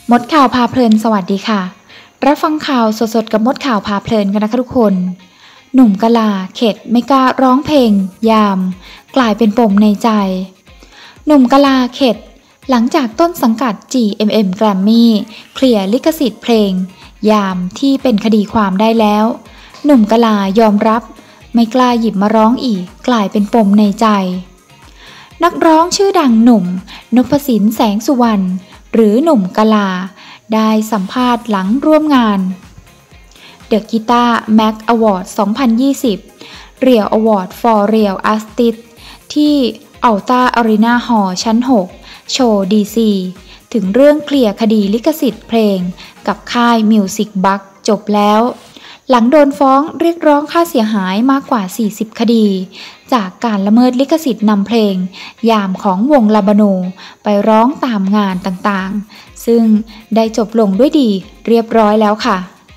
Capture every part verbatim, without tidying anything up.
มดข่าวพาเพลินสวัสดีค่ะรับฟังข่าวสดๆกับมดข่าวพาเพลินกันนะคะทุกคนหนุ่มกะลาเข็ดไม่กล้าร้องเพลงยามกลายเป็นปมในใจหนุ่มกะลาเข็ดหลังจากต้นสังกัด จี เอ็ม เอ็ม Grammy เคลียร์ลิขสิทธิ์เพลงยามที่เป็นคดีความได้แล้วหนุ่มกะลายอมรับไม่กล้าหยิบมาร้องอีกกลายเป็นปมในใจนักร้องชื่อดังหนุ่มนพสินแสงสุวรรณหรือหนุ่มกะลาได้สัมภาษณ์หลังร่วมงาน The Guitar Mag Award สองพันยี่สิบ Real Award for Real Artists ที่ Alta Arena Hall ชั้น หก โชว์ ดี ซี ถึงเรื่องเคลียร์คดีลิขสิทธิ์เพลงกับค่าย Music Bug จบแล้วหลังโดนฟ้องเรียกร้องค่าเสียหายมากกว่าสี่สิบคดีจากการละเมิดลิขสิทธิ์นำเพลงยามของวงลาบานูไปร้องตามงานต่างๆซึ่งได้จบลงด้วยดีเรียบร้อยแล้วค่ะ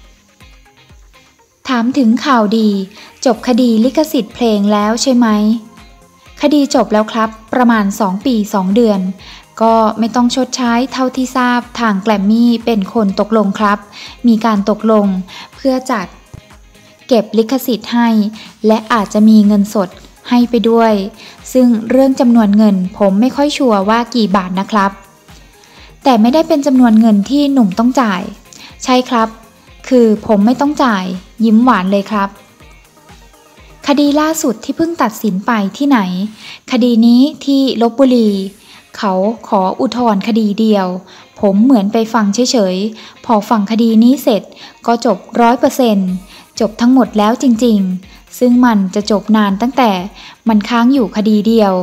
ถามถึงข่าวดีจบคดีลิขสิทธิ์เพลงแล้วใช่ไหมคดีจบแล้วครับประมาณสองปีสองเดือนก็ไม่ต้องชดใช้เท่าที่ทราบทางแกรมมี่เป็นคนตกลงครับมีการตกลงเพื่อจัดเก็บลิขสิทธิ์ให้และอาจจะมีเงินสดให้ไปด้วยซึ่งเรื่องจำนวนเงินผมไม่ค่อยชัวร์ว่ากี่บาทนะครับแต่ไม่ได้เป็นจำนวนเงินที่หนุ่มต้องจ่ายใช่ครับคือผมไม่ต้องจ่ายยิ้มหวานเลยครับคดีล่าสุดที่เพิ่งตัดสินไปที่ไหนคดีนี้ที่ลพบุรีเขาขออุทธรณ์คดีเดียวผมเหมือนไปฟังเฉยๆพอฟังคดีนี้เสร็จก็จบ ร้อยเปอร์เซ็นต์ จบทั้งหมดแล้วจริงๆซึ่งมันจะจบนานตั้งแต่มันค้างอยู่คดีเดียว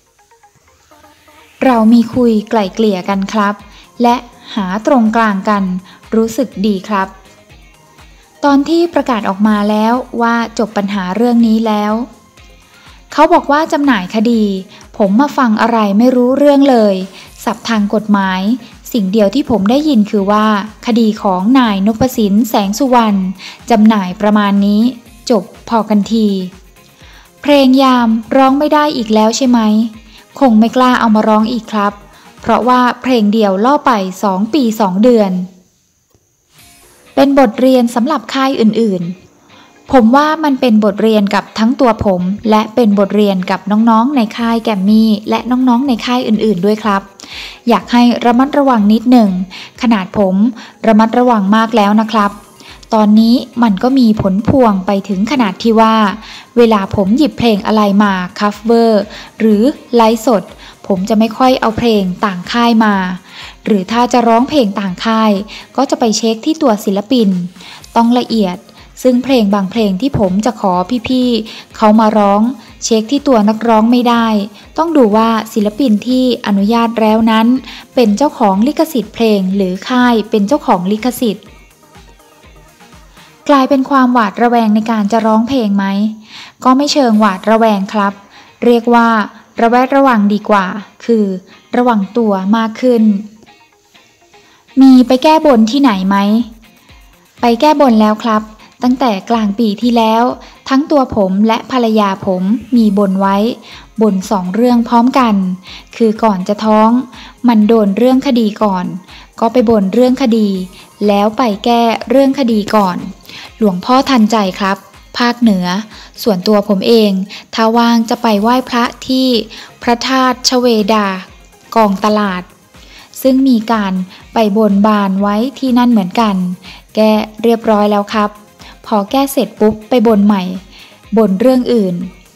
เรามีคุยไกล่เกลี่ยกันครับและหาตรงกลางกันรู้สึกดีครับตอนที่ประกาศออกมาแล้วว่าจบปัญหาเรื่องนี้แล้วเขาบอกว่าจำหน่ายคดีผมมาฟังอะไรไม่รู้เรื่องเลยศัพท์ทางกฎหมายสิ่งเดียวที่ผมได้ยินคือว่าคดีของนายนพสินแสงสุวรรณจำหน่ายประมาณนี้จบพอกันทีเพลงยามร้องไม่ได้อีกแล้วใช่ไหมคงไม่กล้าเอามาร้องอีกครับเพราะว่าเพลงเดียวล่อไปสองปีสองเดือนเป็นบทเรียนสำหรับค่ายอื่นๆผมว่ามันเป็นบทเรียนกับทั้งตัวผมและเป็นบทเรียนกับน้องๆในค่ายแกมมี่และน้องๆในค่ายอื่นๆด้วยครับอยากให้ระมัดระวังนิดหนึ่งขนาดผมระมัดระวังมากแล้วนะครับตอนนี้มันก็มีผลพวงไปถึงขนาดที่ว่าเวลาผมหยิบเพลงอะไรมาคัฟเวอร์หรือไลฟ์สดผมจะไม่ค่อยเอาเพลงต่างค่ายมาหรือถ้าจะร้องเพลงต่างค่ายก็จะไปเช็คที่ตัวศิลปินต้องละเอียดซึ่งเพลงบางเพลงที่ผมจะขอพี่ๆเขามาร้องเช็คที่ตัวนักร้องไม่ได้ต้องดูว่าศิลปินที่อนุญาตแล้วนั้นเป็นเจ้าของลิขสิทธิ์เพลงหรือค่ายเป็นเจ้าของลิขสิทธิ์กลายเป็นความหวาดระแวงในการจะร้องเพลงไหมก็ไม่เชิงหวาดระแวงครับเรียกว่าระแวดระวังดีกว่าคือระวังตัวมากขึ้นมีไปแก้บนที่ไหนไหมไปแก้บนแล้วครับตั้งแต่กลางปีที่แล้วทั้งตัวผมและภรรยาผมมีบนไว้บนสองเรื่องพร้อมกันคือก่อนจะท้องมันโดนเรื่องคดีก่อนก็ไปบนเรื่องคดีแล้วไปแก้เรื่องคดีก่อนหลวงพ่อทันใจครับภาคเหนือส่วนตัวผมเองถ้าว่างจะไปไหว้พระที่พระธาตุชเวดากองตลาดซึ่งมีการไปบนบานไว้ที่นั่นเหมือนกันแก้เรียบร้อยแล้วครับพอแก้เสร็จปุ๊บไปบนใหม่บนเรื่องอื่น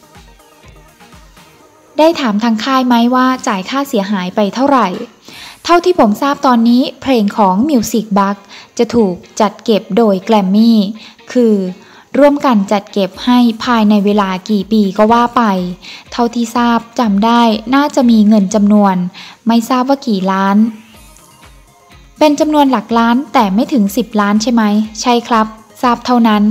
ได้ถามทางค่ายไหมว่าจ่ายค่าเสียหายไปเท่าไหร่เท่าที่ผมทราบตอนนี้เพลงของ Music Bug จะถูกจัดเก็บโดย Grammy คือร่วมกันจัดเก็บให้ภายในเวลากี่ปีก็ว่าไปเท่าที่ทราบจำได้น่าจะมีเงินจำนวนไม่ทราบว่ากี่ล้านเป็นจำนวนหลักล้านแต่ไม่ถึงสิบล้านใช่ไหมใช่ครับทราบเท่านั้น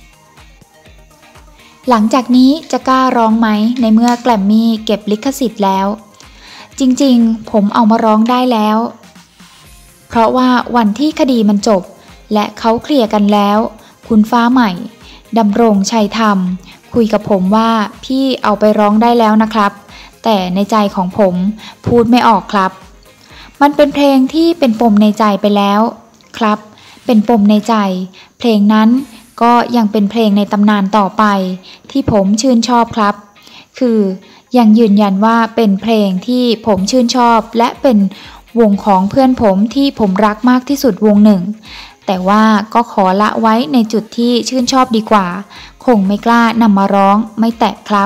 หลังจากนี้จะกล้าร้องไหมในเมื่อแกรมมี่เก็บลิขสิทธิ์แล้วจริงๆผมเอามาร้องได้แล้วเพราะว่าวันที่คดีมันจบและเขาเคลียร์กันแล้วคุณฟ้าใหม่ดำรงชัยธรรมคุยกับผมว่าพี่เอาไปร้องได้แล้วนะครับแต่ในใจของผมพูดไม่ออกครับมันเป็นเพลงที่เป็นปมในใจไปแล้วครับเป็นปมในใจเพลงนั้นก็ยังเป็นเพลงในตำนานต่อไปที่ผมชื่นชอบครับคือยังยืนยันว่าเป็นเพลงที่ผมชื่นชอบและเป็นวงของเพื่อนผมที่ผมรักมากที่สุดวงหนึ่งแต่ว่าก็ขอละไว้ในจุดที่ชื่นชอบดีกว่าคงไม่กล้านำมาร้องไม่แตะครับ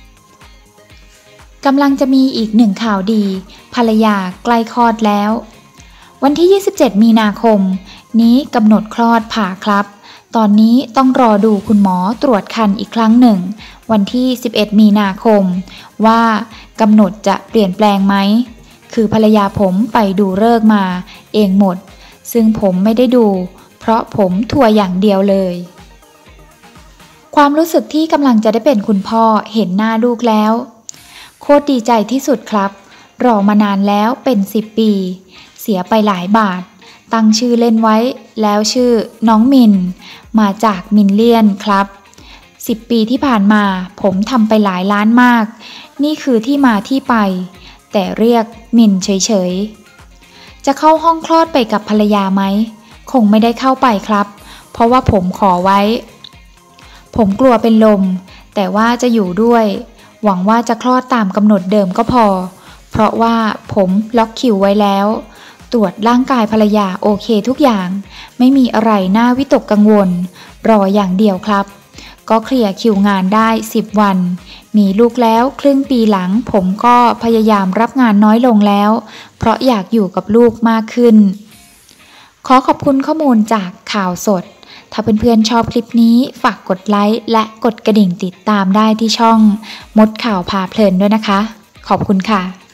กำลังจะมีอีกหนึ่งข่าวดีภรรยาใกล้คลอดแล้ววันที่ยี่สิบเจ็ดมีนาคมนี้กำหนดคลอดผ่าครับตอนนี้ต้องรอดูคุณหมอตรวจครรภ์อีกครั้งหนึ่งวันที่สิบเอ็ดมีนาคมว่ากำหนดจะเปลี่ยนแปลงไหมคือภรรยาผมไปดูฤกษ์มาเองหมดซึ่งผมไม่ได้ดูเพราะผมทัวร์อย่างเดียวเลยความรู้สึกที่กำลังจะได้เป็นคุณพ่อเห็นหน้าลูกแล้วโคตรดีใจที่สุดครับรอมานานแล้วเป็นสิบปีเสียไปหลายบาทตั้งชื่อเล่นไว้แล้วชื่อน้องมินมาจากมินเลียนครับสิบปีที่ผ่านมาผมทำไปหลายล้านมากนี่คือที่มาที่ไปแต่เรียกมินเฉยๆจะเข้าห้องคลอดไปกับภรรยาไหมคงไม่ได้เข้าไปครับเพราะว่าผมขอไว้ผมกลัวเป็นลมแต่ว่าจะอยู่ด้วยหวังว่าจะคลอดตามกำหนดเดิมก็พอเพราะว่าผมล็อกคิวไว้แล้วตรวจร่างกายภรรยาโอเคทุกอย่างไม่มีอะไรน่าวิตกกังวลรออย่างเดียวครับก็เคลียร์คิวงานได้สิบวันมีลูกแล้วครึ่งปีหลังผมก็พยายามรับงานน้อยลงแล้วเพราะอยากอยู่กับลูกมากขึ้นขอขอบคุณข้อมูลจากข่าวสดถ้าเพื่อนๆชอบคลิปนี้ฝากกดไลค์และกดกระดิ่งติดตามได้ที่ช่องมดข่าวพาเพลินด้วยนะคะขอบคุณค่ะ